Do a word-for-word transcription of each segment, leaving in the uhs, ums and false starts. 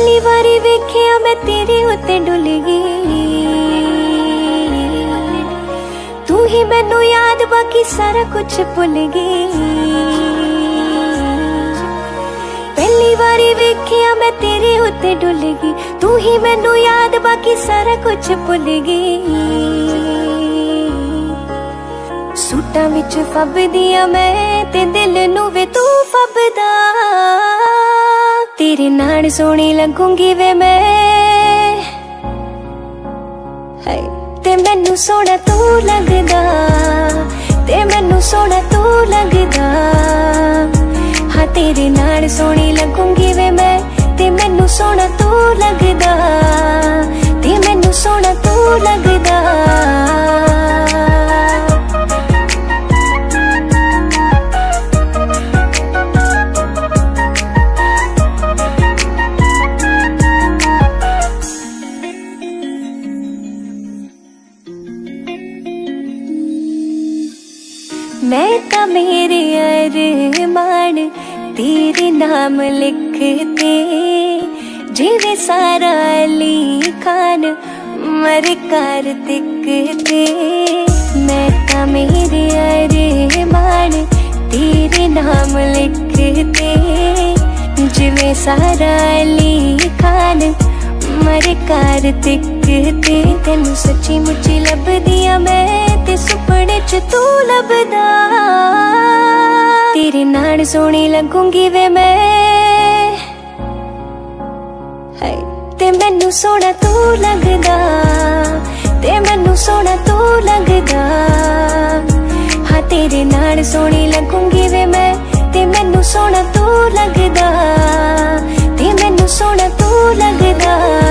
पहली बारी वेखिया मैं तेरे उत्ते डुल गई, तू ही मैनू याद बाकी सारा कुछ भुल गई। पहली बारी वेखिया मैं तेरे उत्ते डुल गई, तू ही मैनू याद बाकी सारा कुछ भुल गई। सूटां विच फबदियां मैं ते दिल नू वे तू फबदा, तेरे नाल सोहनी लगूंगी वे मैं, हाय ते मैनू सोहना तू लगदा, ते मैनू सोहना तू लगदा। हाँ तेरे नाल सोहनी लगूंगी वे मैं, ते मैनू सोहना तू लगदा, ते मैनू सोहना तू लगदा। मैं ता मेरे अरमान तेरे नाम लिखते, जिवे सारा अली खान मर कार्तिक ते। मैं ता मेरे अरमान तेरे नाम लिखते, जिवे सारा अली खान मर कार्तिक ते। तेनू सच्ची मुच्ची लभदियां मैं ते सुपने च तू लभदा, तेरे नाल सोहनी लगूंगी वे मैं, हाय ते मैनू सोहना तू लगदा, ते मैनू सोहना तू लगदा। हाँ तेरे नाल सोहनी लगूंगी वे मैं, ते मैनू सोहना तू लगदा, ते मैनू सोहना तू लगदा।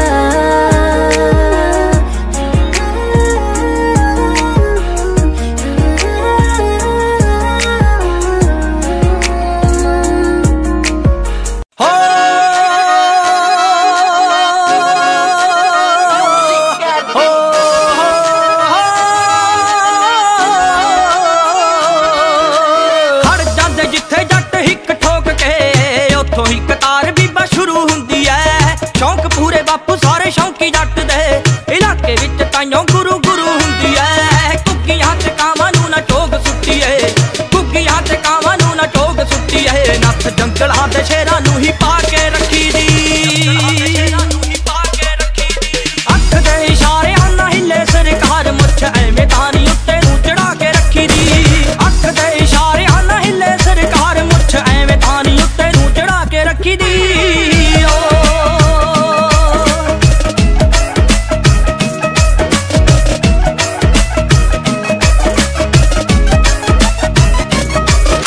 बापू सारे शौकी जट दे इलाके विच ताइयों गुरु गुरु हुंदी ऐ। कुग्गियां ते कावां नू ना चोग सुट्टी ऐ, कुग्गियां ते कावां नू ना चोग सुट्टी ऐ। नथ जंगलां दे शेरां नू ही पा के रखी दी, अख दे इशारियां ना हिले सरकार मुछ एवें तानी उत्ते नू चढ़ा के रखी दी। अख दे इशारियां ना हिले सरकार मुछ एवें तानी उत्ते नू चढ़ा के रखी दी।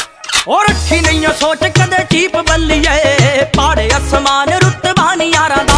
और रखी नहीं सोच कदे चीप बल्लिए, पाड़े आसमान रुतबानी यारां दा।